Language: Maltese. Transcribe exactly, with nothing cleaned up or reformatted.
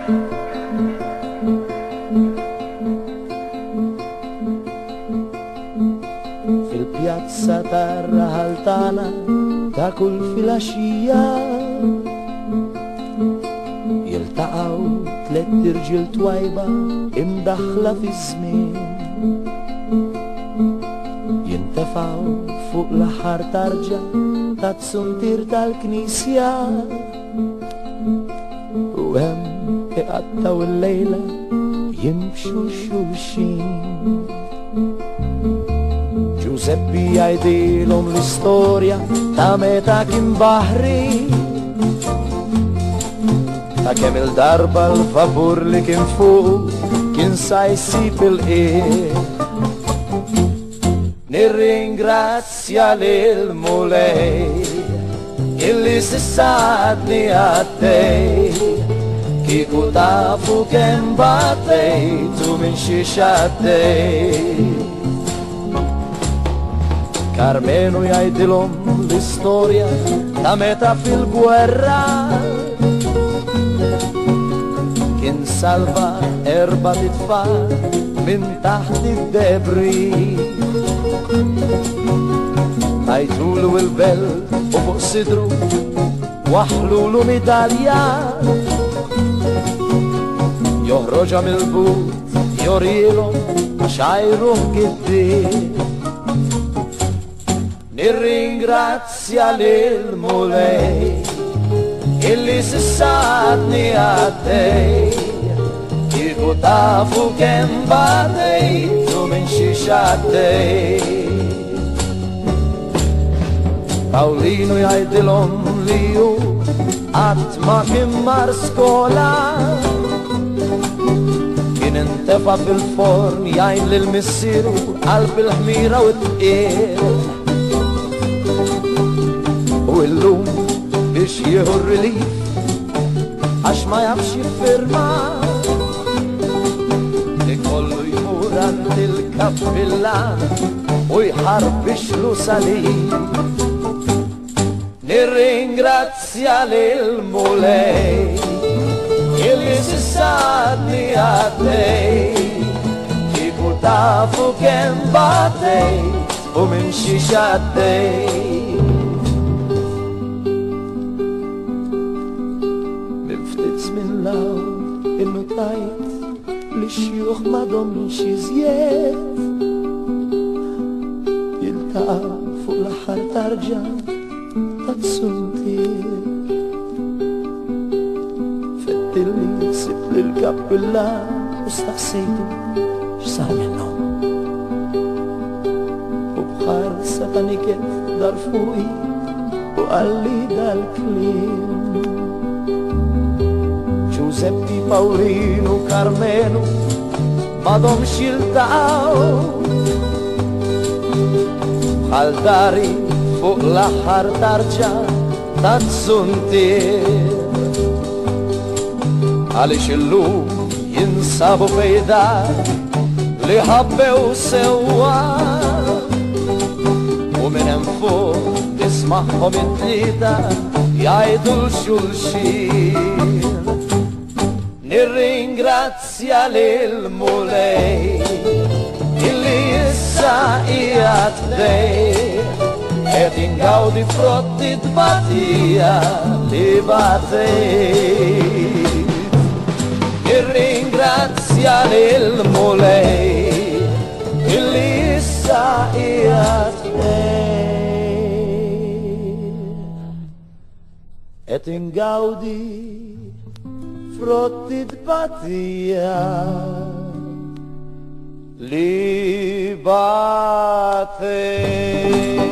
Fil-pjazza tar-Raħaltana ta' kull filgħaxija jiltaqgħu tliet irġiel twajba imdaħħla fi żmien, jintefgħu fuq l-aħħar tarġa ta' tsuntir tal-Knisja u hemm iqattaw il-lejla jimxu xulxin. Giuseppi jgħidilhom l-istorja ta' meta kien baħri, ta' kemm il-darba l-vapur li kien fuq kien sa jsib il-qiegħ. Nirringrazzja lil Mulej illi sissatni għaddej, kieku tafu kemm battejtu minn xi xaddej. Carmenu jgħidilhom l-istorja ta' meta fil-gwerra kien salva erba' titfal minn taħt id-debri. Tajtulu il-belt u fuq sidru waħlulu midalja, joħroġa mill-but jorilhom għax għajruh giddien. Nirringrazzja lil Mulej illi sissatni għaddej, kieku tafu kemm badejtu minn xi xaddej. Pawlinu jgħidilhom li hu qatt ma kien mar skola, kien intefa' fil-forn jgħin lil missieru qalb il-ħmira u t-tqiel. U illum biex jieħu r-relief għax ma jafx jiffirma, ikollu jmur għand il-kappillan u jħarbixlu salib. Nirringrazzja lil Mulej illi sissatni għaddej, kieku tafu kemm battejt u minn xi xaddej. Innu tajt li xjuħ madomx iżjed, jiltaqa' fuq l-aħħar tarġa ta' tsuntir. Fettilli sibt lill-kappillan u staqsejtu x'sar minnhom, u bħarsa ta' niket dar fuqi u qalli dal-kliem. Giuseppi, Pawlinu, Carmenu m'għadhomx jiltaqgħu, bħal dari fuq l-aħħar tarġa ta' tsuntir, għaliex illum jinsabu fejdar li ħabbew sewwa, u minn hemm fuq nisma'hom it-tlieta jgħidu l-xulxin. Nirringrazzja lil Mulej illi issa qiegħed dej, qed ingawdi frotti tbatija li batejt. Nirringrazzja lil Mulej illi issa qiegħed dej, qed ingawdi frotti tbatija li batejt.